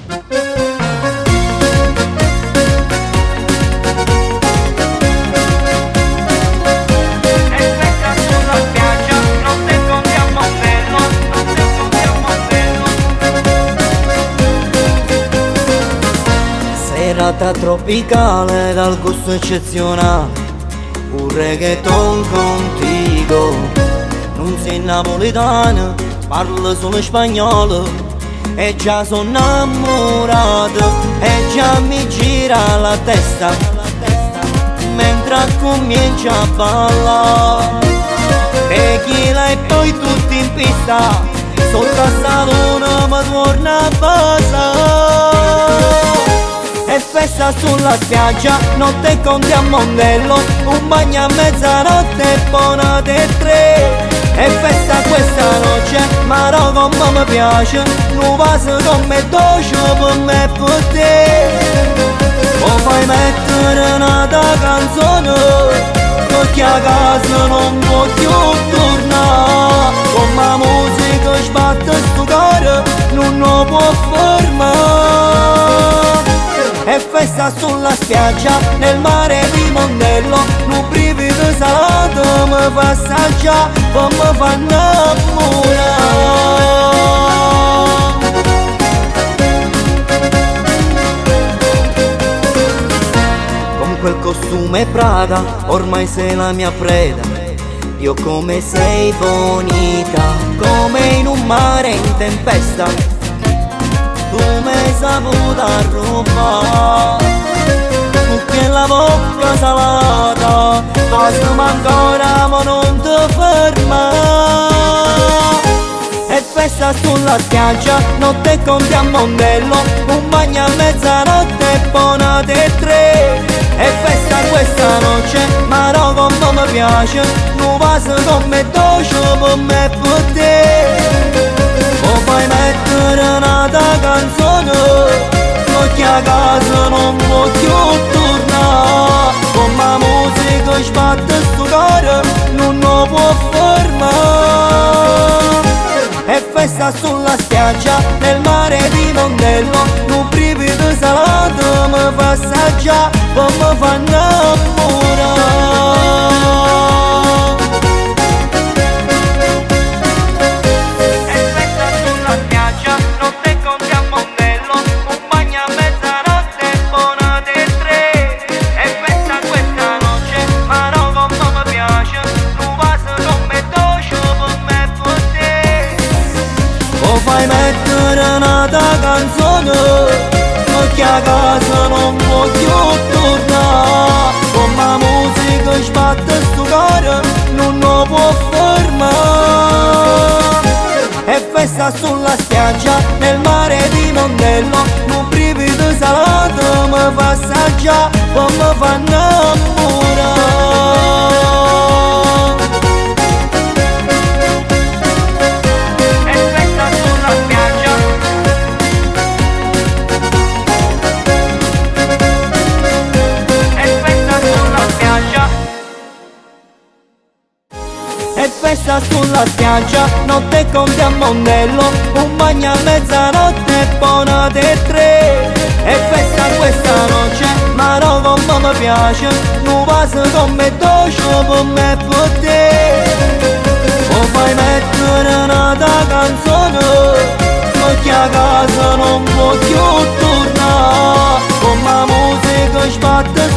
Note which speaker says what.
Speaker 1: Serata tropicale dal gusto eccezionale, un reggaeton contigo. Non sei napoletana, parlo solo spagnolo e già sono innamorata e già mi gira la testa mentre comincia a ballare. Tequila e poi tutti in pista, sotto a salone mi torna a casa. E festa sulla spiaggia, notte conti a Mondello, un bagno a mezzanotte e buonate tre. E festa questa noce, ma no come mi piace, non vaso come dolce per me e per te. O fai mettere una canzone, perché a casa non voglio tornare. Con la musica sbatte sto cuore, non lo può fermare. E festa sulla spiaggia, nel mare di Mondello, un brivido salato mi fa assaggiare, poi mi fa innamorare. Con quel costume Prada, ormai sei la mia preda. Dio come sei bonita, come in un mare in tempesta. Tu mi hai saputo rubare, tu che la bocca salata, passami ancora ma non ti ferma. E festa sulla spiaggia, notte conti a Mondello, un bagno a mezzanotte e buonate tre. E festa questa noce, ma no come mi piace, non vaso come dolce per me e per te. O fai mettere una canzone, perché a casa non voglio tornare. Con la musica sbatte sto cuore, non lo può fermare. E festa sulla spiaggia, nel mare di Mondello, un brivido salato mi fa assaggiare, poi mi fa innamorare. Fai mettere una canzone, perché a casa non voglio tornare. Con la musica sbatte sto cuore, non lo può fermare. E festa sulla spiaggia, nel mare di Mondello, un brivido salato mi fa assaggiare, poi mi fa innamorare. E festa sulla spiaggia, notte conti a Mondello, un bagno a mezzanotte e buonate tre. E festa questa noce, ma no come mi piace, non vaso come dolce per me e per te. O fai mettere una canzone, perché a casa non voglio tornare. Con la musica sbatte